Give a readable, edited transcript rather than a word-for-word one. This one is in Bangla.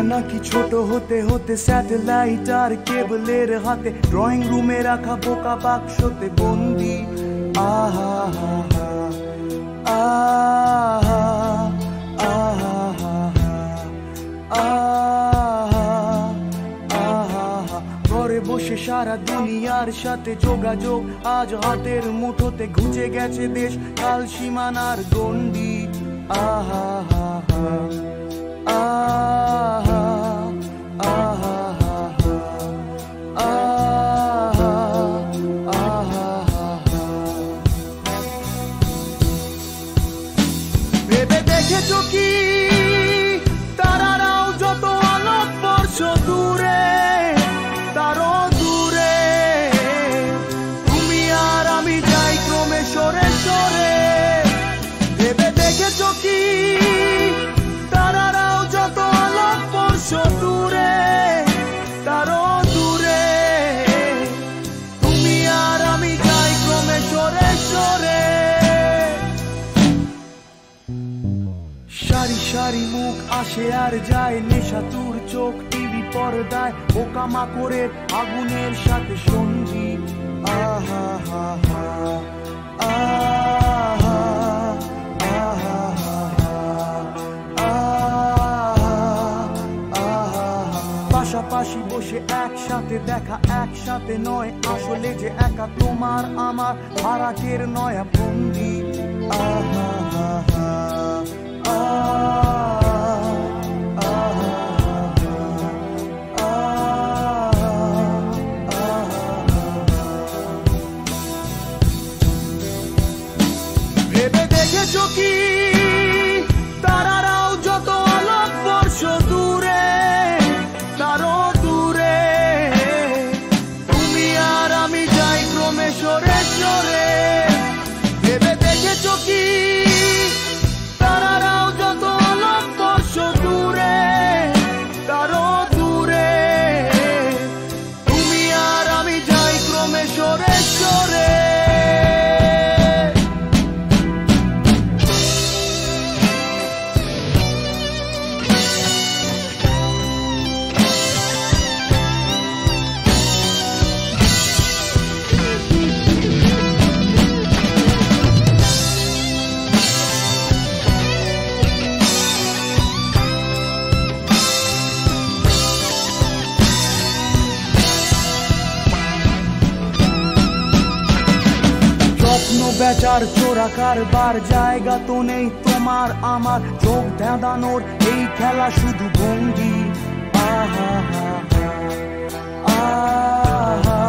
নাকি ছোট হতে হতে স্যাটেলাইট আর কেবলের হাতে ড্রয়িং রুমে রাখা বোকা বাক্সতে বন্দি। আহা আহা আহা, ঘরে বসে সারা দুনিয়ার সাথে যোগাযোগ আজ হাতের মুঠোতে, ঘুচে গেছে দেশ কাল সীমানার গণ্ডি। আহা আহা আহা ভেবে দেখেছো কি তারারাও যত আলোক বর্ষ দূরে, তারও দূরে তুমি আর আমি যাই ক্রমে সরে সরে। ভেবে দেখেছো কি তারারাও যত আলোক বর্ষ দূরে, তারও দূরে তুমি আর আমি যাই ক্রমে সরে সরে। সারি সারি মুখ আসে আর যায়, নেশাতুর চোখ টিভি পর্দায় বোকা মাকড়ের আগুনের সাথে সঙ্গী। আহা আহা পাশাপাশি বসে একসাথে দেখা, একসাথে নয় আসলে যে একা তোমার আমার ফারাকের নয়া ভঙ্গি। আহা ভেবে দেখেছো কি তারারাও যত আলোক বর্ষ দূরে, তারও দূরে তুমি আর আমি যাই ক্রমে সরে সরে। ভেবে দেখেছো কি তারারাও যত আলোক বর্ষ দূরে, তারও দূরে তুমি আর আমি যাই ক্রমে সরে সরে। স্বপ্ন বেচার চোরা কারবার জায়গা তো নেই তোমার আমার, চোখ ধাঁধানোর এই খেলা শুধু ভঙ্গি। আহা আহা